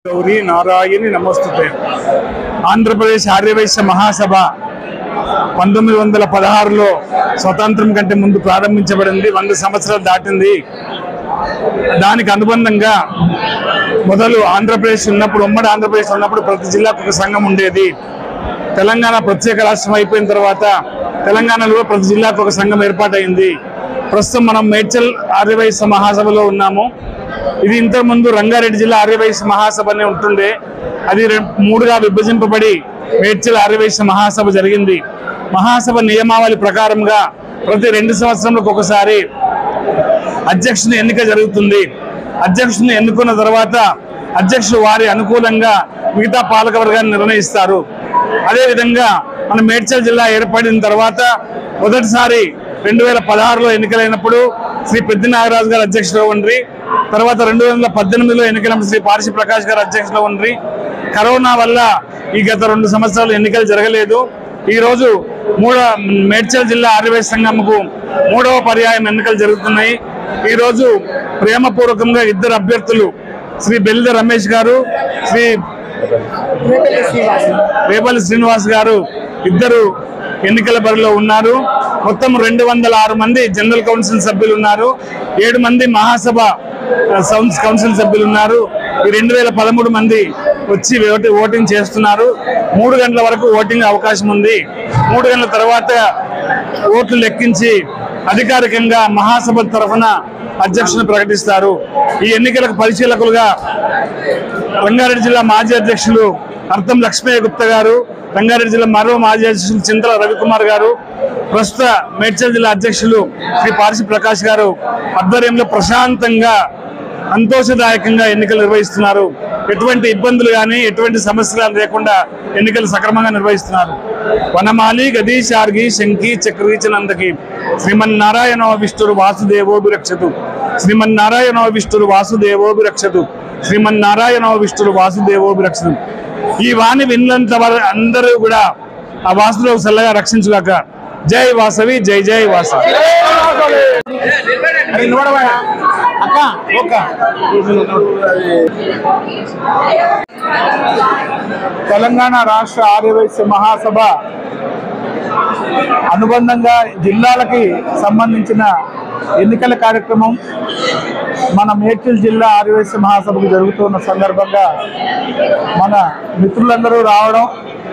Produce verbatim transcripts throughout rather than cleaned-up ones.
गौरी नारायणी नमोस्तुते ఆంధ్రప్రదేశ్ ఆర్యవైశ్య మహాసభ పంతొమ్మిది వందల పదహారులో స్వతంత్రం కంటే ముందు ప్రారంభించబడింది. వంద సంవత్సరాలు దాటింది. దానికి అనుబంధంగా మొదలు ఆంధ్రప్రదేశ్ ఉన్నప్పుడు ఉమ్మడి ఆంధ్రప్రదేశ్ ఉన్నప్పుడు ప్రతి జిల్లాకు ఒక సంఘం ఉండేది. తెలంగాణ ప్రత్యేక రాష్ట్రం అయిపోయిన తర్వాత తెలంగాణలో ప్రతి జిల్లాకు ఒక సంఘం ఏర్పాటైంది. ప్రస్తుతం మనం మేడ్చల్ ఆర్యవైశ్య మహాసభలో ఉన్నాము. ఇది ఇంతకుముందు రంగారెడ్డి జిల్లా ఆర్యవైశ్య మహాసభ అనే ఉంటుండే. అది మూడుగా విభజింపబడి మేడ్చల్ ఆర్యవైశ్య మహాసభ జరిగింది. మహాసభ నియమావళి ప్రకారంగా ప్రతి రెండు సంవత్సరాలకు ఒకసారి అధ్యక్షుని ఎన్నిక జరుగుతుంది. అధ్యక్షుని ఎన్నుకున్న తర్వాత అధ్యక్షుడు వారి అనుకూలంగా మిగతా పాలక వర్గాన్ని నిర్ణయిస్తారు. అదేవిధంగా మన మేడ్చల్ జిల్లా ఏర్పడిన తర్వాత మొదటిసారి రెండు వేల పదహారులో ఎన్నికలైనప్పుడు శ్రీ పెద్ది నాగరాజు గారు అధ్యక్షుడు ఉండ్రి. తర్వాత రెండు వేల పద్దెనిమిదిలో ఎన్నికైన శ్రీ పార్షి ప్రకాష్ గారు అధ్యక్షుడు ఉండ్రి. కరోనా వల్ల ఈ గత రెండు సంవత్సరాలు ఎన్నికలు జరగలేదు. ఈ రోజు మూడ మేడ్చల్ జిల్లా ఆర్యవైశ్య సంఘంకు మూడవ పర్యాయం ఎన్నికలు జరుగుతున్నాయి. ఈ రోజు ప్రేమపూర్వకంగా ఇద్దరు అభ్యర్థులు శ్రీ బెల్లిద రమేష్ గారు, శ్రీ రేపల్లి శ్రీనివాస్ గారు ఇద్దరు ఎన్నికల బరిలో ఉన్నారు. మొత్తం రెండు వందల ఆరు మంది జనరల్ కౌన్సిల్ సభ్యులు ఉన్నారు. ఏడు మంది మహాసభ కౌన్సిల్ సభ్యులు ఉన్నారు. ఈ రెండు వేల పదమూడు మంది వచ్చి ఓటింగ్ చేస్తున్నారు. మూడు గంటల వరకు ఓటింగ్ అవకాశం ఉంది. మూడు గంటల తర్వాత ఓట్లు లెక్కించి అధికారికంగా మహాసభ తరఫున అధ్యక్షుని ప్రకటిస్తారు. ఈ ఎన్నికలకు పరిశీలకులుగా రంగారెడ్డి జిల్లా మాజీ అధ్యక్షులు అర్థం లక్ష్మయ్య గుప్తా గారు, రంగారెడ్డి జిల్లా మరో మాజీ అధ్యక్షులు చింతల రవికుమార్ గారు, ప్రస్తుత మేడ్చల్ జిల్లా అధ్యక్షులు శ్రీ పార్షి ప్రకాష్ గారు ఆధ్వర్యంలో ప్రశాంతంగా సంతోషదాయకంగా ఎన్నికలు నిర్వహిస్తున్నారు. ఎటువంటి ఇబ్బందులు కానీ ఎటువంటి సమస్యలు లేకుండా ఎన్నికలు సక్రమంగా నిర్వహిస్తున్నారు. వనమాలి గది శార్గి శంకి చక్రీచనందకి శ్రీమన్నారాయణ విష్ణురు వాసుదేవోభిరక్షతు శ్రీమన్నారాయణ విష్ణురు వాసుదేవోభిరక్షతు శ్రీమన్నారాయణ విష్ణురు వాసుదేవోభిరక్షతు. ఈ వాణి విన్నంత అందరూ కూడా ఆ వాసుదేవ సల్లగా రక్షించుగాక. జై వాసవి, జై జై వాసవి. తెలంగాణ రాష్ట్ర ఆర్యవైశ్య మహాసభ అనుబంధంగా జిల్లాలకి సంబంధించిన ఎన్నికల కార్యక్రమం మన మేడ్చల్ జిల్లా ఆర్యవైశ్య మహాసభకు జరుగుతున్న సందర్భంగా మన మిత్రులందరూ రావడం,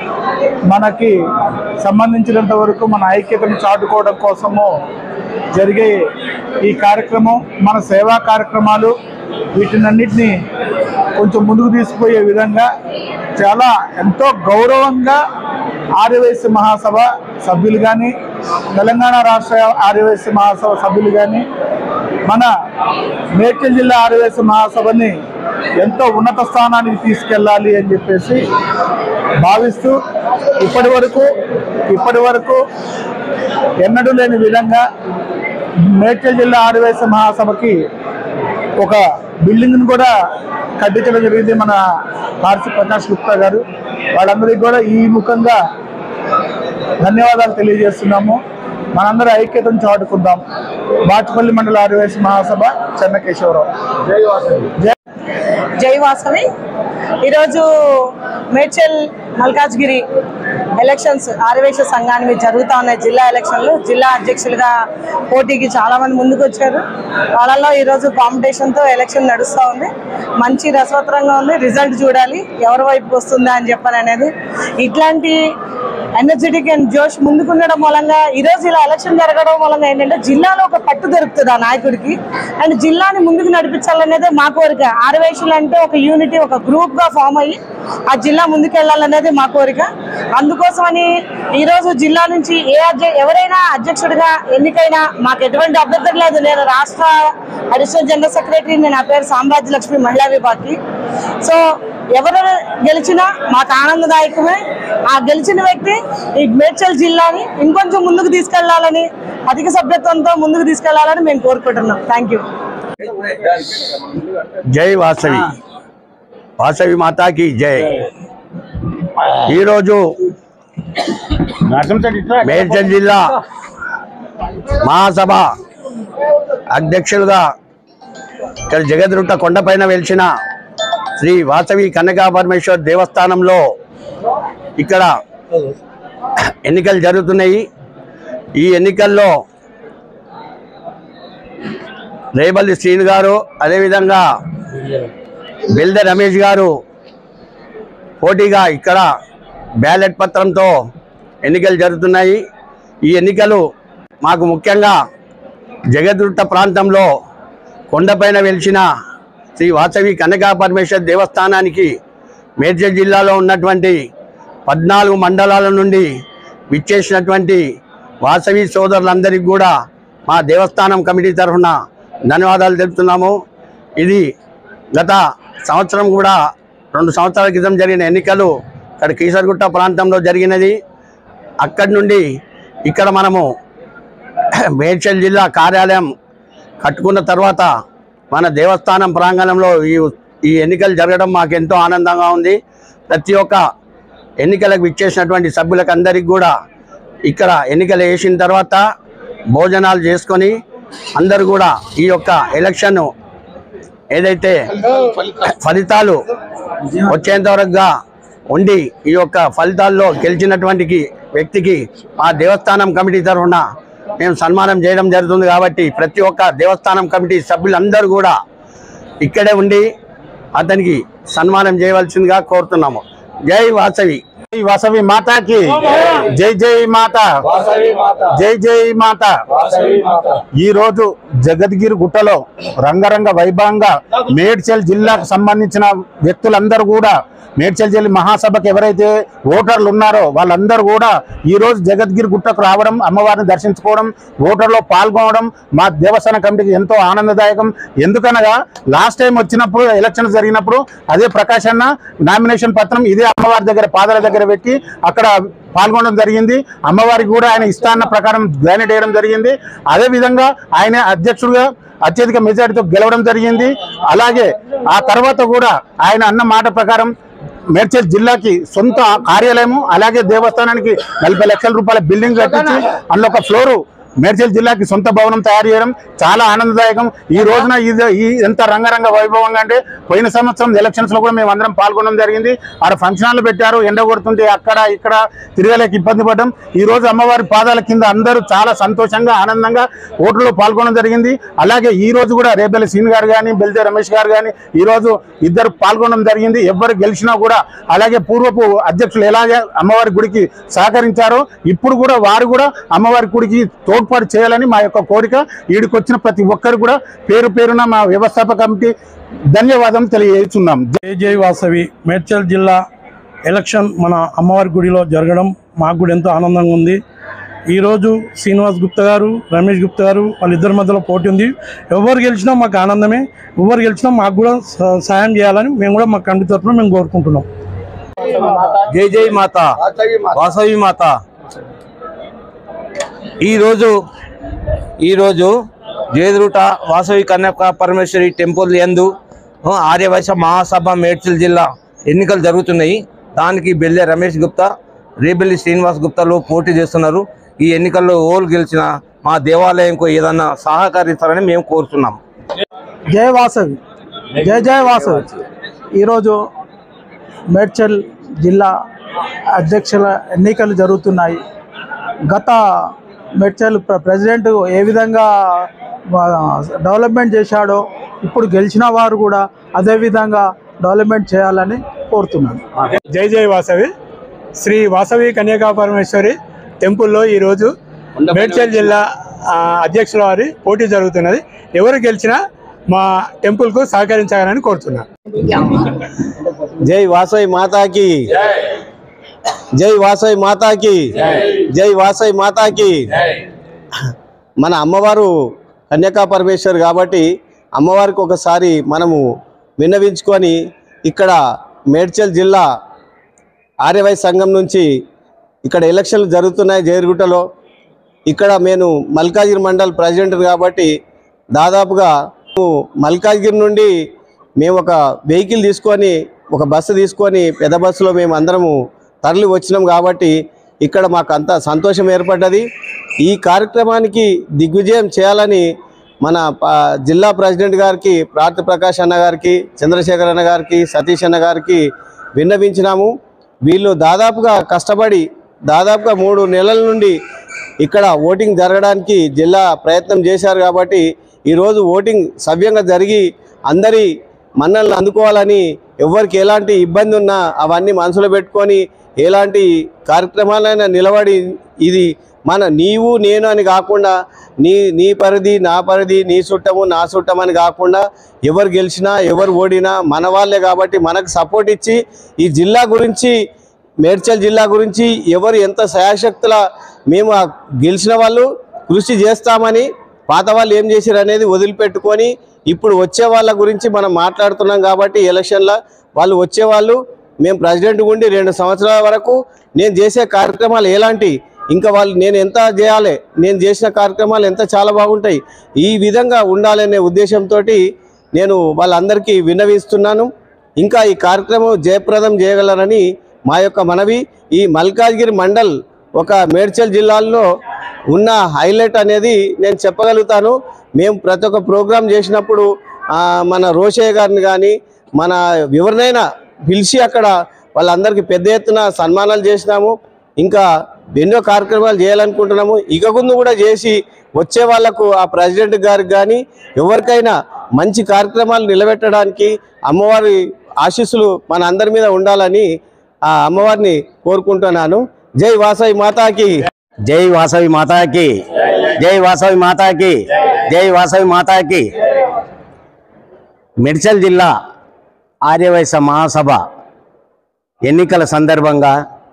మనకి సంబంధించినంత వరకు మన ఐక్యతను చాటుకోవడం కోసము జరిగే ఈ కార్యక్రమం, మన సేవా కార్యక్రమాలు వీటినన్నిటినీ కొంచెం ముందుకు తీసుకుపోయే విధంగా చాలా ఎంతో గౌరవంగా ఆర్యవైశ్య మహాసభ సభ్యులు కానీ తెలంగాణ రాష్ట్ర ఆర్యవైశ్య మహాసభ సభ్యులు కానీ మన మేడ్చల్ జిల్లా ఆర్యవైశ్య మహాసభని ఎంతో ఉన్నత స్థానానికి తీసుకెళ్ళాలి అని చెప్పేసి భావిస్తూ ఇప్పటి వరకు ఇప్పటి వరకు ఎన్నడూ లేని విధంగా మేడ్చల్ జిల్లా ఆర్యవైశ్య మహాసభకి ఒక బిల్డింగ్ను కూడా కట్టించడం జరిగింది మన పార్షి ప్రకాష్ గుప్తా గారు. వాళ్ళందరికీ కూడా ఈ ముఖంగా ధన్యవాదాలు తెలియజేస్తున్నాము. మనందరూ ఐక్యతను చాటుకుందాం. బాచుపల్లి మండల ఆర్యవైశ్య మహాసభ చెన్నకేశవరావు. జై వాసవి. జై వాసవి. ఈరోజు మేడ్చల్ మల్కాజ్గిరి ఎలక్షన్స్ ఆర్యవైశ్య సంఘానికి జరుగుతూ ఉన్నాయి. జిల్లా ఎలక్షన్లు జిల్లా అధ్యక్షులుగా పోటీకి చాలా మంది ముందుకు వచ్చారు. వాళ్ళల్లో ఈరోజు కాంపిటీషన్తో ఎలక్షన్ నడుస్తూ ఉంది. మంచి రసవత్తరంగా ఉంది. రిజల్ట్ చూడాలి ఎవరి వైపుకి వస్తుందా అని చెప్పని అనేది. ఇట్లాంటి ఎనర్జెటిక్ అండ్ జోష్ ముందుకుండడం మూలంగా ఈరోజు ఇలా ఎలక్షన్ జరగడం మూలంగా ఏంటంటే జిల్లాలో ఒక పట్టు దొరుకుతుంది ఆ నాయకుడికి. అండ్ జిల్లాని ముందుకు నడిపించాలనేది మా కోరిక. ఆర్యవైశ్యులు అంటే ఒక యూనిటీ, ఒక గ్రూప్గా ఫామ్ అయ్యి ఆ జిల్లా ముందుకెళ్లాలనేది మా కోరిక. అందుకోసమని ఈరోజు జిల్లా నుంచి ఏ అధ్య ఎవరైనా అధ్యక్షుడిగా ఎన్నికైనా మాకు ఎటువంటి అభ్యర్థం లేదు. నేను రాష్ట్ర అడిషనల్ జనరల్ సెక్రటరీ, నేను నా పేరు సామ్రాజ్య లక్ష్మి మహిళా విభాగ్కి. సో ఎవరు గెలిచినా మాకు ఆనందదాయకమే. ఆ గెలిచిన వ్యక్తి ఈ మేడ్చల్ జిల్లాని ఇంకొంచెం ముందుకు తీసుకెళ్లాలని, అధిక సభ్యత్వంతో ముందుకు తీసుకెళ్లాలని మేము కోరుకుంటున్నాం. Thank you. జై వాసవి. వాసవి మాతాకి జై. ఈరోజు మేడ్చల్ జిల్లా మహాసభ అధ్యక్షులుగా ఇక్కడ జగద్రుట్ట కొండపైన వెలిసిన శ్రీ వాసవి కన్యకా పరమేశ్వర్ దేవస్థానంలో ఇక్కడ ఎన్నికలు జరుగుతున్నాయి. ఈ ఎన్నికల్లో రేబల్లి శ్రీను గారు, అదేవిధంగా బెల్ద రమేష్ గారు పోటీగా ఇక్కడ బ్యాలెట్ పత్రంతో ఎన్నికలు జరుగుతున్నాయి. ఈ ఎన్నికలు మాకు ముఖ్యంగా జగద్గుట్ట ప్రాంతంలో కొండపైన వెలిసిన శ్రీ వాసవి కన్యకా పరమేశ్వర్ దేవస్థానానికి మేడ్చల్ జిల్లాలో ఉన్నటువంటి పద్నాలుగు మండలాల నుండి విచ్చేసినటువంటి వాసవి సోదరులందరికీ కూడా మా దేవస్థానం కమిటీ తరఫున ధన్యవాదాలు తెలుపుతున్నాము. ఇది గత సంవత్సరం కూడా రెండు సంవత్సరాల క్రితం జరిగిన ఎన్నికలు ఇక్కడ కీసరగుట్ట ప్రాంతంలో జరిగినది. అక్కడి నుండి ఇక్కడ మనము మేడ్చల్ జిల్లా కార్యాలయం కట్టుకున్న తర్వాత మన దేవస్థానం ప్రాంగణంలో ఈ ఈ ఎన్నికలు జరగడం మాకు ఎంతో ఆనందంగా ఉంది. ప్రతి ఒక్క ఎన్నికలకు విచ్చేసినటువంటి సభ్యులకు అందరికీ కూడా ఇక్కడ ఎన్నికలు వేసిన తర్వాత భోజనాలు చేసుకొని అందరూ కూడా ఈ యొక్క ఎలక్షన్ ఏదైతే ఫలితాలు వచ్చేంత వరకుగా ఉండి ఈ యొక్క ఫలితాల్లో గెలిచినటువంటి వ్యక్తికి మా దేవస్థానం కమిటీ తరఫున మేము సన్మానం చేయడం జరుగుతుంది. కాబట్టి ప్రతి ఒక్క దేవస్థానం కమిటీ సభ్యులందరూ కూడా ఇక్కడే ఉండి అతనికి సన్మానం చేయవలసిందిగా కోరుతున్నాము. జై వాసవి. జై వాసవి మాతాకి జై జై మాత జై జై మాత. ఈ రోజు జగద్గిరి గుట్టలో రంగరంగ వైభవంగా మేడ్చల్ జిల్లాకు సంబంధించిన వ్యక్తులందరూ కూడా మేడ్చల్ జిల్లా మహాసభకు ఎవరైతే ఓటర్లు ఉన్నారో వాళ్ళందరూ కూడా ఈ రోజు జగద్గిరి గుట్టకు రావడం, అమ్మవారిని దర్శించుకోవడం, ఓటర్లో పాల్గొనడం మా దేవస్థాన కమిటీకి ఎంతో ఆనందదాయకం. ఎందుకనగా లాస్ట్ టైం వచ్చినప్పుడు ఎలక్షన్స్ జరిగినప్పుడు అదే ప్రకాష్ అన్న నామినేషన్ పత్రం ఇదే అమ్మవారి దగ్గర పాదాల దగ్గర పెట్టి అక్కడ పాల్గొనడం జరిగింది. అమ్మవారికి కూడా ఆయన ఇష్టాన్న ప్రకారం గ్రానైట్ వేయడం జరిగింది. అదేవిధంగా ఆయన అధ్యక్షుడిగా అత్యధిక మెజారిటీతో గెలవడం జరిగింది. అలాగే ఆ తర్వాత కూడా ఆయన అన్న మాట ప్రకారం మేడ్చల్ జిల్లాకి సొంత కార్యాలయము, అలాగే దేవస్థానానికి నలభై లక్షల రూపాయల బిల్డింగ్ కట్టించి అందులో ఒక ఫ్లోరు మేడ్చల్ జిల్లాకి సొంత భవనం తయారు చేయడం చాలా ఆనందదాయకం. ఈ రోజున ఇది ఈ ఎంత రంగరంగ వైభవంగా అంటే పోయిన సంవత్సరం ఎలక్షన్స్ లో కూడా మేము అందరం పాల్గొనడం జరిగింది. ఆడ ఫంక్షన్ హాల్ పెట్టారు, ఎండ కొడుతుంటే అక్కడ ఇక్కడ తిరగలేక ఇబ్బంది పడ్డాం. ఈ రోజు అమ్మవారి పాదాల కింద అందరూ చాలా సంతోషంగా ఆనందంగా ఓట్లలో పాల్గొనడం జరిగింది. అలాగే ఈ రోజు కూడా రేబెల్లి సీన్ గారు కానీ బెల్దే రమేష్ గారు కానీ ఈ రోజు ఇద్దరు పాల్గొనడం జరిగింది. ఎవరు గెలిచినా కూడా అలాగే పూర్వపు అధ్యక్షులు ఎలాగే అమ్మవారి గుడికి సహకరించారో ఇప్పుడు కూడా వారు కూడా అమ్మవారి గుడికి తోడ్పాటు చేయాలని మా యొక్క కోరిక. వీడికి వచ్చిన ప్రతి ఒక్కరు కూడా పేరు పేరున మా వ్యవస్థాపక కమిటీ ధన్యవాదం తెలియజేస్తున్నాం. జై జై వాసవి. మేడ్చల్ జిల్లా ఎలక్షన్ మన అమ్మవారి గుడిలో జరగడం మాకు కూడా ఎంతో ఆనందంగా ఉంది. ఈరోజు శ్రీనివాస్ గుప్తా గారు, రమేష్ గుప్తా గారు వాళ్ళిద్దరి మధ్యలో పోటీ ఉంది. ఎవరు గెలిచినా మాకు ఆనందమే, ఎవరు గెలిచినా మాకు కూడా సాయం చేయాలని మేము కూడా మా కమిటీ తరఫున మేము కోరుకుంటున్నాం. జై జై మాత వాసవి మాత. ఈరోజు ఈరోజు జయదురుట వాసవి కన్యకా పరమేశ్వరి టెంపుల్ యందు ఆర్యవైశ్య మహాసభ మేడ్చల్ జిల్లా ఎన్నికలు జరుగుతున్నాయి. దానికి బెల్లె రమేష్ గుప్తా, రేబెల్లి శ్రీనివాస్ గుప్తాలు పోటీ చేస్తున్నారు. ఈ ఎన్నికల్లో ఓలు గెలిచిన మా దేవాలయంకు ఏదన్నా సహకరిస్తారని మేము కోరుతున్నాం. జై వాసవి. జై జై వాసవి. ఈరోజు మేడ్చల్ జిల్లా అధ్యక్షుల ఎన్నికలు జరుగుతున్నాయి. గత మేడ్చల్ ప్రెసిడెంట్ ఏ విధంగా డెవలప్మెంట్ చేశాడో ఇప్పుడు గెలిచిన వారు కూడా అదే విధంగా డెవలప్మెంట్ చేయాలని కోరుతున్నాను. జై జై వాసవి. శ్రీ వాసవి కన్యకా పరమేశ్వరి టెంపుల్లో ఈరోజు మేడ్చల్ జిల్లా అధ్యక్షుల వారి పోటీ జరుగుతున్నది. ఎవరు గెలిచినా మా టెంపుల్కు సహకరించాలని కోరుతున్నాను. జై వాసవి మాతాకి జై వాసవి మాతాకి జై వాసవి మాతాకి. మన అమ్మవారు కన్యకా పరమేశ్వర్ కాబట్టి అమ్మవారికి ఒకసారి మనము విన్నవించుకొని ఇక్కడ మేడ్చల్ జిల్లా ఆర్యవైశ్య సంఘం నుంచి ఇక్కడ ఎలక్షన్లు జరుగుతున్నాయి జయరుగుట్టలో. ఇక్కడ నేను మల్కాజ్గిరి మండల్ ప్రెసిడెంట్ కాబట్టి దాదాపుగా మల్కాజ్గిరి నుండి మేము ఒక వెహికల్ తీసుకొని ఒక బస్సు తీసుకొని పెద్ద బస్సులో మేము అందరము తరలి వచ్చినాం కాబట్టి ఇక్కడ మాకు అంత సంతోషం ఏర్పడ్డది. ఈ కార్యక్రమానికి దిగ్విజయం చేయాలని మన జిల్లా ప్రెసిడెంట్ గారికి ప్రార్థ ప్రకాష్ అన్న గారికి చంద్రశేఖర్ అన్న గారికి సతీష్ అన్న గారికి విన్నవించినాము. వీళ్ళు దాదాపుగా కష్టపడి దాదాపుగా మూడు నెలల నుండి ఇక్కడ ఓటింగ్ జరగడానికి జిల్లా ప్రయత్నం చేశారు. కాబట్టి ఈరోజు ఓటింగ్ సవ్యంగా జరిగి అందరి మన్నలను అందుకోవాలని, ఎవరికి ఎలాంటి ఇబ్బంది ఉన్నా అవన్నీ మనసులో పెట్టుకొని ఎలాంటి కార్యక్రమాలైనా నిలబడి ఇది మన నీవు నేను అని కాకుండా నీ నీ పరిధి నా పరిధి, నీ చుట్టము నా చుట్టం అని కాకుండా ఎవరు గెలిచినా ఎవరు ఓడినా మన వాళ్ళే. కాబట్టి మనకు సపోర్ట్ ఇచ్చి ఈ జిల్లా గురించి, మేడ్చల్ జిల్లా గురించి ఎవరు ఎంత శాయశక్తుల మేము గెలిచిన వాళ్ళు కృషి చేస్తామని, పాత వాళ్ళు ఏం చేశారు అనేది వదిలిపెట్టుకొని ఇప్పుడు వచ్చే వాళ్ళ గురించి మనం మాట్లాడుతున్నాం. కాబట్టి ఎలక్షన్లో వాళ్ళు వచ్చేవాళ్ళు మేము ప్రెసిడెంట్ ఉండి రెండు సంవత్సరాల వరకు నేను చేసే కార్యక్రమాలు ఎలాంటి, ఇంకా వాళ్ళు నేను ఎంత చేయాలి, నేను చేసిన కార్యక్రమాలు ఎంత చాలా బాగుంటాయి, ఈ విధంగా ఉండాలనే ఉద్దేశంతో నేను వాళ్ళందరికీ విన్నవిస్తున్నాను. ఇంకా ఈ కార్యక్రమం జయప్రదం చేయగలరని మా యొక్క మనవి. ఈ మల్కాజ్గిరి మండల్ ఒక మేడ్చల్ జిల్లాలో ఉన్న హైలైట్ అనేది నేను చెప్పగలుగుతాను. మేము ప్రతి ఒక్క ప్రోగ్రాం చేసినప్పుడు మన రోషయ్య గారిని కానీ మన ఎవరినైనా పిలిచి అక్కడ వాళ్ళందరికీ పెద్ద ఎత్తున సన్మానాలు చేసినాము. ఇంకా ఎన్నో కార్యక్రమాలు చేయాలనుకుంటున్నాము. ఇక ముందు కూడా చేసి వచ్చే వాళ్లకు ఆ ప్రెసిడెంట్ గారికి కానీ ఎవరికైనా మంచి కార్యక్రమాలు నిలబెట్టడానికి అమ్మవారి ఆశీస్సులు మన అందరి మీద ఉండాలని ఆ అమ్మవారిని కోరుకుంటున్నాను. జై వాసవి మాతాకి, జై వాసవి మాతాకి, జై వాసవి మాతాకి, జై వాసవి మాతాకి. మేడ్చల్ జిల్లా ఆర్యవైశ్య మహాసభ ఎన్నికల సందర్భంగా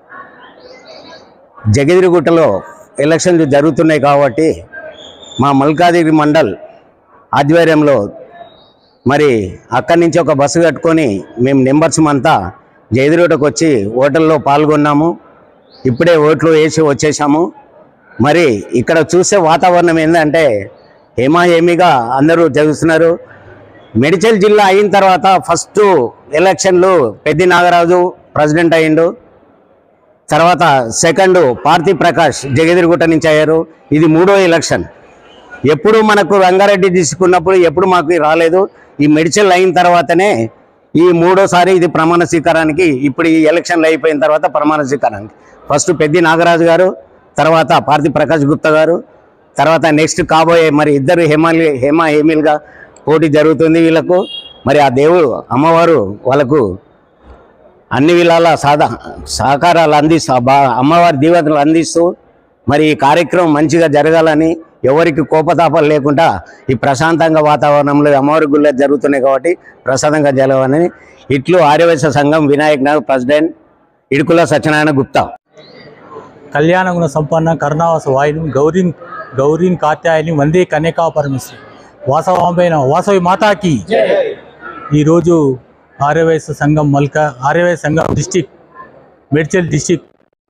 జగదిరిగుట్టలో ఎలక్షన్లు జరుగుతున్నాయి. కాబట్టి మా మల్కాజ్గిరి మండల్ ఆధ్వర్యంలో మరి అక్కడి నుంచి ఒక బస్సు కట్టుకొని మేము నెంబర్స్ అంతా జగదిరిగుట్టకు వచ్చి ఓటర్లో పాల్గొన్నాము. ఇప్పుడే ఓట్లు వేసి వచ్చేసాము. మరి ఇక్కడ చూసే వాతావరణం ఏంటంటే హేమా హేమిగా అందరూ జరుగుతున్నారు. మేడ్చల్ జిల్లా అయిన తర్వాత ఫస్ట్ ఎలక్షన్లు పెద్ది నాగరాజు ప్రెసిడెంట్ అయ్యిండు. తర్వాత సెకండ్ పార్థి ప్రకాష్ జగదిరిగుట్ట నుంచి అయ్యారు. ఇది మూడో ఎలక్షన్. ఎప్పుడు మనకు రంగారెడ్డి తీసుకున్నప్పుడు ఎప్పుడు మాకు రాలేదు. ఈ మేడ్చల్ అయిన తర్వాతనే ఈ మూడోసారి ఇది ప్రమాణ స్వీకారానికి, ఇప్పుడు ఈ ఎలక్షన్లు అయిపోయిన తర్వాత ప్రమాణ స్వీకారానికి ఫస్ట్ పెద్ది నాగరాజు గారు, తర్వాత పార్థి ప్రకాష్ గుప్తా గారు, తర్వాత నెక్స్ట్ కాబోయే మరి ఇద్దరు హేమాలి హేమా హేమిల్గా పోటీ జరుగుతుంది వీళ్ళకు. మరి ఆ దేవుడు అమ్మవారు వాళ్ళకు అన్ని విధాల సాధా సహకారాలు అందిస్తూ బా అమ్మవారి దీవెనలు అందిస్తూ మరి ఈ కార్యక్రమం మంచిగా జరగాలని, ఎవరికి కోపతాపాలు లేకుండా ఈ ప్రశాంతంగా వాతావరణంలో అమ్మవారి గుళ్ళ జరుగుతున్నాయి కాబట్టి ప్రశాంతంగా జరగాలని ఇట్లు ఆర్యవైశ్య సంఘం వినాయక్ నగర్ ప్రెసిడెంట్ ఇడుకుల సత్యనారాయణ గుప్తా. కళ్యాణ గుణ సంపన్న కరుణావాస వాయుని గౌరీన్ గౌరీన్ కాత్యాయని వందే కన్యకా పరమేశ్వరి వాసవాంబైన వాసవి మాతాకి. ఈరోజు ఆర్యవైశ్య సంఘం మల్కా ఆర్యవైశ్య సంఘం district Medchal district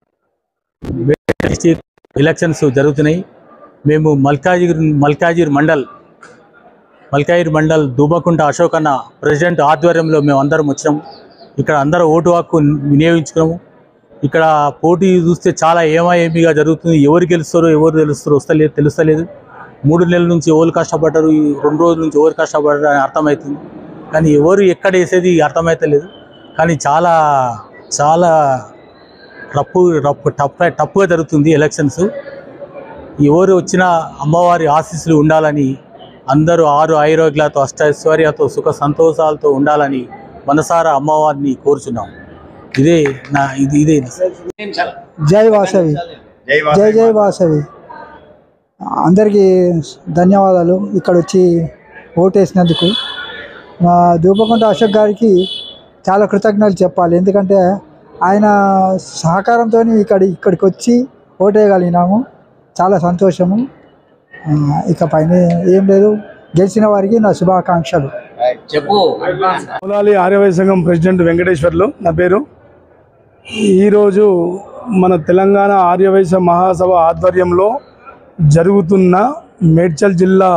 Medchal district elections జరుగుతున్నాయి. మేము మల్కాజిగిరి మల్కాజిగిరి మండల్ మల్కాజిగిరి మండల్ దూబకుంట అశోక్ అన్న ప్రెసిడెంట్ ఆధ్వర్యంలో మేము అందరం వచ్చినాము. ఇక్కడ అందరూ ఓటు హక్కు వినియోగించుకున్నాము. ఇక్కడ పోటీ చూస్తే చాలా ఏమాయేమిగా జరుగుతుంది. ఎవరు గెలుస్తారో ఎవరు తెలుస్తారో వస్తలేదు తెలుస్తలేదు. మూడు నెలల నుంచి ఎవరు కష్టపడ్డారు, ఈ రెండు రోజుల నుంచి ఎవరు కష్టపడ్డారు అని అర్థమవుతుంది. కానీ ఎవరు ఎక్కడ వేసేది అర్థమవుతలేదు. కానీ చాలా చాలా రప్పు రప్పు టప్ టప్పుగా జరుగుతుంది ఎలక్షన్స్. ఎవరు వచ్చినా అమ్మవారి ఆశీస్సులు ఉండాలని, అందరూ ఆరు ఆరోగ్యాలతో అష్టైశ్వర్యాలతో సుఖ సంతోషాలతో ఉండాలని మనసారా అమ్మవారిని కోరుచున్నాం. ఇదే నా ఇది ఇదే జై వాసవి, జై జై వాసవి. అందరికీ ధన్యవాదాలు ఇక్కడ వచ్చి ఓటేసినందుకు. మా దూపకుంట అశోక్ గారికి చాలా కృతజ్ఞతలు చెప్పాలి. ఎందుకంటే ఆయన సహకారంతో ఇక్కడ ఇక్కడికి వచ్చి ఓటేయగలిగినాము. చాలా సంతోషము. ఇక పైన ఏం లేదు. గెలిచిన వారికి నా శుభాకాంక్షలు. చెప్పు. మూలాలి ఆర్యవైశ్య సంఘం ప్రెసిడెంట్ వెంకటేశ్వర్లు నా పేరు. ఈరోజు మన తెలంగాణ ఆర్యవైశ్య మహాసభ ఆధ్వర్యంలో జరుగుతున్న మేడ్చల్ జిల్లా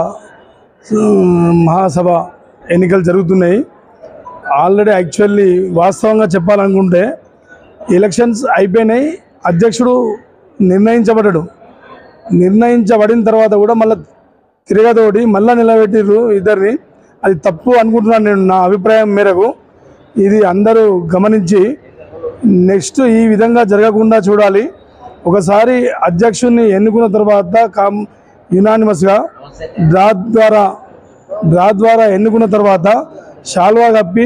మహాసభ ఎన్నికలు జరుగుతున్నాయి. ఆల్రెడీ యాక్చువల్లీ వాస్తవంగా చెప్పాలనుకుంటే ఎలక్షన్స్ అయిపోయినాయి. అధ్యక్షుడు నిర్ణయించబడ్డాడు. నిర్ణయించబడిన తర్వాత కూడా మళ్ళీ తిరగతోటి మళ్ళా నిలబెట్టిర్రు ఇద్దరిని. అది తప్పు అనుకుంటున్నాను నేను, నా అభిప్రాయం మేరకు. ఇది అందరూ గమనించి నెక్స్ట్ ఈ విధంగా జరగకుండా చూడాలి. ఒకసారి అధ్యక్షుడిని ఎన్నుకున్న తర్వాత కామ్ యునానిమస్గా డ్రా ద్వారా డ్రా ద్వారా ఎన్నుకున్న తర్వాత శాల్వా కప్పి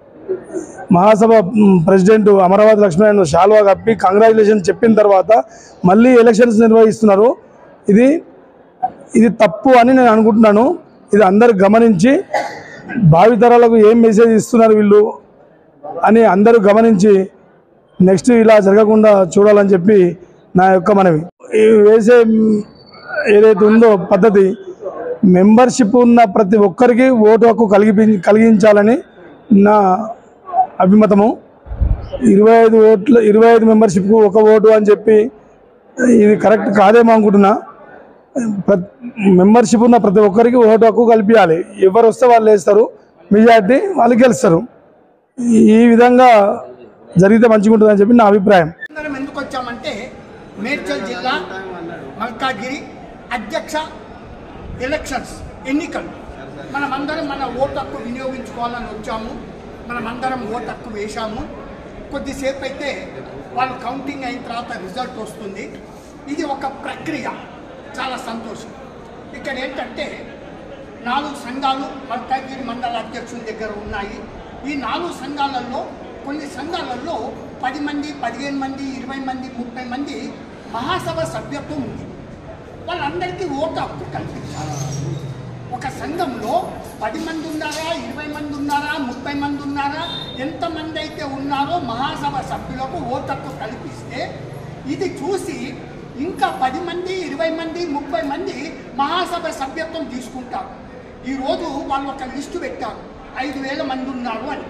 మహాసభ ప్రెసిడెంట్ అమరావతి లక్ష్మీనారాయణ శాల్వా కప్పి కంగ్రాచులేషన్ చెప్పిన తర్వాత మళ్ళీ ఎలక్షన్స్ నిర్వహిస్తున్నారు. ఇది ఇది తప్పు అని నేను అనుకుంటున్నాను. ఇది అందరు గమనించి భావితరాలకు ఏం మెసేజ్ ఇస్తున్నారు వీళ్ళు అని అందరూ గమనించి నెక్స్ట్ ఇలా జరగకుండా చూడాలని చెప్పి నా యొక్క మనవి. ఈ వేసే ఏదైతే ఉందో పద్ధతి, మెంబర్షిప్ ఉన్న ప్రతి ఒక్కరికి ఓటు హక్కు కలిగి కలిగించాలని నా అభిమతము. ఇరవై ఐదు ఓట్లు ఇరవై ఐదు మెంబర్షిప్కు ఒక ఓటు అని చెప్పి ఇది కరెక్ట్ కాదేమో అనుకుంటున్నా. ప్రతి మెంబర్షిప్ ఉన్న ప్రతి ఒక్కరికి ఓటు హక్కు కల్పించాలి. ఎవరు వస్తే వాళ్ళు వేస్తారు, మెజార్టీ వాళ్ళు గెలుస్తారు. ఈ విధంగా జరిగితే మంచిగా ఉంటుందని చెప్పి నా అభిప్రాయం. అందరం ఎందుకు వచ్చామంటే మేడ్చల్ జిల్లా మల్కాజ్గిరి అధ్యక్ష ఎలక్షన్స్ ఎన్నికలు మనమందరం మన ఓటు హక్కు వినియోగించుకోవాలని వచ్చాము. మనమందరం ఓటు హక్కు వేశాము. కొద్దిసేపు అయితే వాళ్ళు కౌంటింగ్ అయిన తర్వాత రిజల్ట్ వస్తుంది. ఇది ఒక ప్రక్రియ, చాలా సంతోషం. ఇక్కడ ఏంటంటే నాలుగు సంఘాలు మల్కాజ్గిరి మండల అధ్యక్షుల దగ్గర ఉన్నాయి. ఈ నాలుగు సంఘాలలో కొన్ని సంఘాలలో పది మంది పదిహేను మంది ఇరవై మంది ముప్పై మంది మహాసభ సభ్యత్వం ఉంది. వాళ్ళందరికీ ఓటు హక్కు కల్పించాలి. ఒక సంఘంలో పది మంది ఉన్నారా, ఇరవై మంది ఉన్నారా, ముప్పై మంది ఉన్నారా, ఎంతమంది అయితే ఉన్నారో మహాసభ సభ్యులకు ఓటు హక్కు కల్పిస్తే ఇది చూసి ఇంకా పది మంది ఇరవై మంది ముప్పై మంది మహాసభ సభ్యత్వం తీసుకుంటారు. ఈరోజు వాళ్ళు ఒక లిస్టు పెట్టారు, ఐదు వేల మంది ఉన్నారు అని.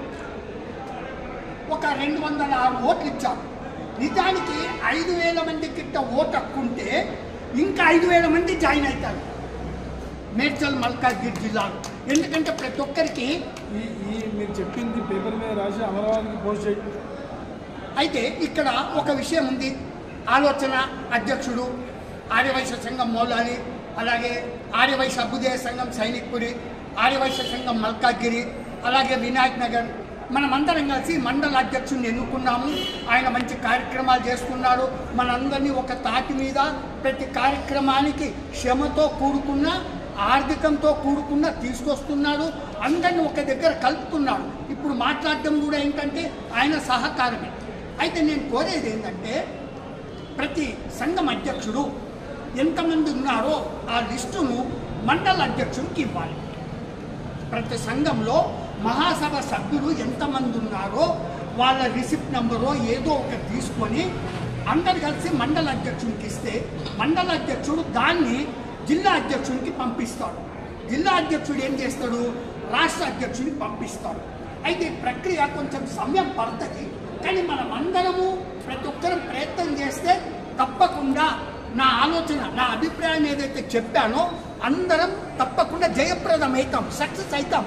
ఒక రెండు వందల ఆరు ఓట్లు ఇచ్చారు. నిజానికి ఐదు వేల మంది కిట్ట ఓటు హక్కుంటే ఇంకా ఐదు వేల మంది జాయిన్ అవుతారు మేడ్చల్ మల్కాజ్గిరి జిల్లాలో. ఎందుకంటే ప్రతి ఒక్కరికి ఈ ఈ మీరు చెప్పింది పేపర్ మీద రాసి అమరావతికి పోస్ట్ చేయండి. అయితే ఇక్కడ ఒక విషయం ఉంది. ఆలోచన అధ్యక్షుడు ఆర్యవైశ్య సంఘం మౌలాలి, అలాగే ఆర్యవైశ్య అభ్యుదయ సంఘం సైనిక్పురి, ఆర్యవైశ్య సంఘం మల్కాజ్గిరి, అలాగే వినాయక్ నగర్, మనమందరం కలిసి మండల అధ్యక్షుడిని ఎన్నుకున్నాము. ఆయన మంచి కార్యక్రమాలు చేస్తున్నారు. మనందరినీ ఒక తాటి మీద ప్రతి కార్యక్రమానికి శ్రమతో కూడుకున్న ఆర్థికంతో కూడుకున్న తీసుకొస్తున్నాడు. అందరినీ ఒక దగ్గర కలుపుతున్నాడు. ఇప్పుడు మాట్లాడటం కూడా ఏంటంటే ఆయన సహకారమే. అయితే నేను కోరేది ఏంటంటే ప్రతి సంఘం అధ్యక్షుడు ఎంతమంది ఉన్నారో ఆ లిస్టును మండల అధ్యక్షుడికి ఇవ్వాలి. ప్రతి సంఘంలో మహాసభ సభ్యులు ఎంతమంది ఉన్నారో వాళ్ళ రిసిప్ట్ నెంబరో ఏదో ఒకటి తీసుకొని అందరు కలిసి మండల అధ్యక్షుడికి ఇస్తే మండల అధ్యక్షుడు దాన్ని జిల్లా అధ్యక్షుడికి పంపిస్తాడు. జిల్లా అధ్యక్షుడు ఏం చేస్తాడు, రాష్ట్ర అధ్యక్షుడికి పంపిస్తాడు. అయితే ప్రక్రియ కొంచెం సమయం పడుతుంది. కానీ మనం అందరము ప్రతి ఒక్కరం ప్రయత్నం చేస్తే తప్పకుండా నా ఆలోచన నా అభిప్రాయం ఏదైతే చెప్పానో అందరం తప్పకుండా జయప్రదం అవుతాం, సక్సెస్ అవుతాం.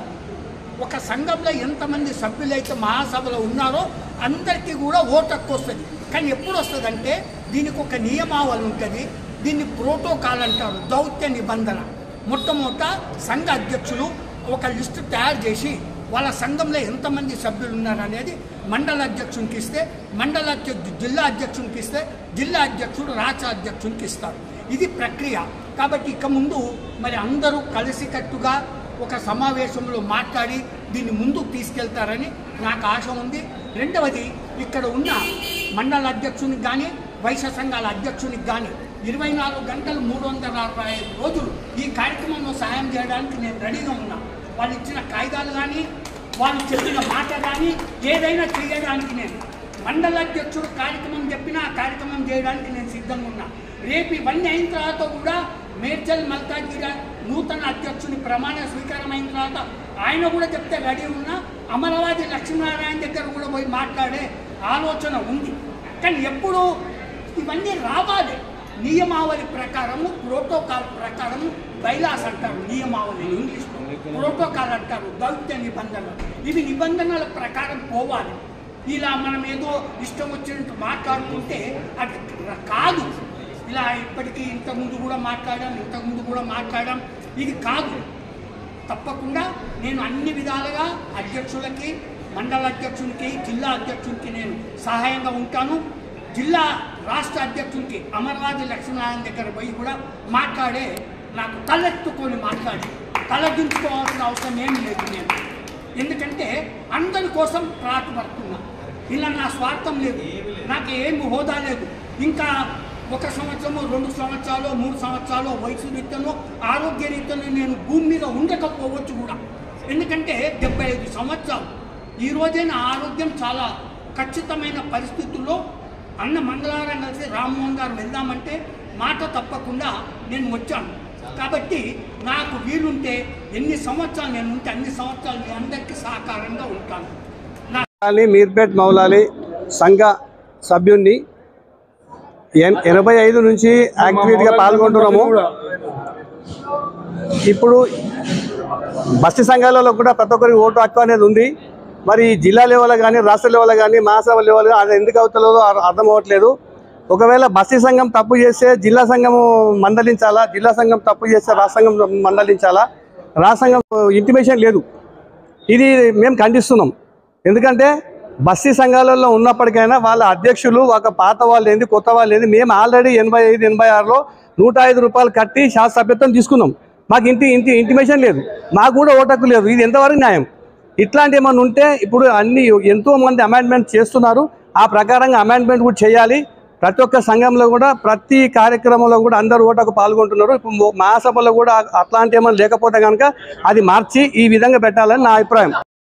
ఒక సంఘంలో ఎంతమంది సభ్యులైతే మహాసభలో ఉన్నారో అందరికీ కూడా ఓటు హక్కు వస్తుంది. కానీ ఎప్పుడు వస్తుందంటే దీనికి ఒక నియమావళి ఉంటుంది. దీన్ని ప్రోటోకాల్ అంటారు, దౌత్య నిబంధన. మొట్టమొదట సంఘ అధ్యక్షులు ఒక లిస్టు తయారు చేసి వాళ్ళ సంఘంలో ఎంతమంది సభ్యులు ఉన్నారనేది మండల అధ్యక్షునికి ఇస్తే, మండల అధ్యక్షుడు జిల్లా అధ్యక్షునికి ఇస్తే, జిల్లా అధ్యక్షుడు రాష్ట్ర అధ్యక్షునికి ఇస్తారు. ఇది ప్రక్రియ. కాబట్టి ఇక ముందు మరి అందరూ కలిసికట్టుగా ఒక సమావేశంలో మాట్లాడి దీన్ని ముందుకు తీసుకెళ్తారని నాకు ఆశ ఉంది. రెండవది, ఇక్కడ ఉన్న మండల అధ్యక్షునికి కానీ వైశ్య సంఘాల అధ్యక్షునికి కానీ ఇరవై నాలుగు గంటలు మూడు వందల అరవై ఐదు రోజులు ఈ కార్యక్రమంలో సాయం చేయడానికి నేను రెడీగా ఉన్నా. వాళ్ళు ఇచ్చిన కాగితాలు కానీ వాళ్ళు చెప్పిన మాట కానీ ఏదైనా చేయడానికి నేను మండల అధ్యక్షుడు కార్యక్రమం చెప్పినా ఆ కార్యక్రమం చేయడానికి నేను సిద్ధంగా ఉన్నా. రేపు ఇవన్నీ అయిన తర్వాత కూడా మేడ్చల్ మల్కాజ్గిరి నూతన అధ్యక్షుని ప్రమాణ స్వీకారం అయిన తర్వాత ఆయన కూడా చెప్తే రెడీ ఉన్నా. అమరావతి లక్ష్మీనారాయణ దగ్గర కూడా పోయి మాట్లాడే ఆలోచన ఉంది. కానీ ఎప్పుడు ఇవన్నీ రావాలి నియమావళి ప్రకారము, ప్రోటోకాల్ ప్రకారము. బైలాస్ అంటారు నియమావళి, ఇంగ్లీష్లో ప్రోటోకాల్ అంటారు, దౌత్య నిబంధనలు. ఇవి నిబంధనల ప్రకారం పోవాలి. ఇలా మనం ఏదో ఇష్టం వచ్చినట్టు మాట్లాడుకుంటే అది కాదు. ఇలా ఇప్పటికీ ఇంతకుముందు కూడా మాట్లాడాం ఇంతకుముందు కూడా మాట్లాడాం ఇది కాదు. తప్పకుండా నేను అన్ని విధాలుగా అధ్యక్షులకి, మండల అధ్యక్షునికి, జిల్లా అధ్యక్షునికి నేను సహాయంగా ఉంటాను. జిల్లా రాష్ట్ర అధ్యక్షునికి అమర్వాది లక్ష్మీనారాయణ దగ్గర పోయి కూడా మాట్లాడే, నాకు తలెత్తుకొని మాట్లాడి తలదించుకోవాల్సిన అవసరం ఏమి లేదు నేను. ఎందుకంటే అందరి కోసం పాటుపడుతున్నా. ఇలా నా స్వార్థం లేదు, నాకు ఏమి హోదా లేదు. ఇంకా ఒక సంవత్సరము, రెండు సంవత్సరాలు, మూడు సంవత్సరాలు వయసు రీత్యను, ఆరోగ్య రీత్యను నేను భూమి మీద ఉండకపోవచ్చు కూడా. ఎందుకంటే డెబ్బై ఐదు సంవత్సరాలు ఈ రోజే నా ఆరోగ్యం చాలా ఖచ్చితమైన పరిస్థితుల్లో అన్న మంగళవారం కలిసి రామ్మోహన్ గారు వెళ్దామంటే మాట తప్పకుండా నేను వచ్చాను. కాబట్టి నాకు వీలుంటే ఎన్ని సంవత్సరాలు నేను ఉంటే అన్ని సంవత్సరాలు మీ అందరికీ సహకారంగా ఉంటాను. మీర్పేట్ మౌలాలి సంఘ సభ్యుణ్ణి ఎనభై ఐదు నుంచి యాక్టివిటీగా పాల్గొంటున్నాము. ఇప్పుడు బస్తీ సంఘాలలో కూడా ప్రతి ఒక్కరికి ఓటు హక్కు అనేది ఉంది. మరి జిల్లా లెవెల్ కానీ, రాష్ట్ర లెవెల్ కానీ, మహాసభ లెవెల్ కానీ అది ఎందుకు అవుతుందో అర్థం అవ్వట్లేదు. ఒకవేళ బస్తీ సంఘం తప్పు చేస్తే జిల్లా సంఘం మందలించాలా, జిల్లా సంఘం తప్పు చేస్తే రాష్ట్ర సంఘం మందలించాలా? రాష్ట్ర సంఘం ఇంటిమేషన్ లేదు. ఇది మేము ఖండిస్తున్నాం. ఎందుకంటే బస్తీ సంఘాలలో ఉన్నప్పటికైనా వాళ్ళ అధ్యక్షులు ఒక పాత వాళ్ళు ఏంది, కొత్త వాళ్ళు ఏంది, మేము ఆల్రెడీ ఎనభై ఐదు ఎనభై ఆరులో నూట ఐదు రూపాయలు కట్టి శాసభ్యత్వం తీసుకున్నాం. మాకు ఇంటి ఇంటి ఇంటిమేషన్ లేదు, మాకు కూడా ఓటకు లేదు. ఇది ఎంతవరకు న్యాయం? ఇట్లాంటి ఏమన్నా ఉంటే ఇప్పుడు అన్ని ఎంతో మంది అమెండ్మెంట్ చేస్తున్నారు, ఆ ప్రకారంగా అమెండ్మెంట్ కూడా చేయాలి. ప్రతి ఒక్క సంఘంలో కూడా ప్రతి కార్యక్రమంలో కూడా అందరూ ఓటకు పాల్గొంటున్నారు. ఇప్పుడు మహాసభలో కూడా అట్లాంటి ఏమైనా లేకపోతే కనుక అది మార్చి ఈ విధంగా పెట్టాలని నా అభిప్రాయం.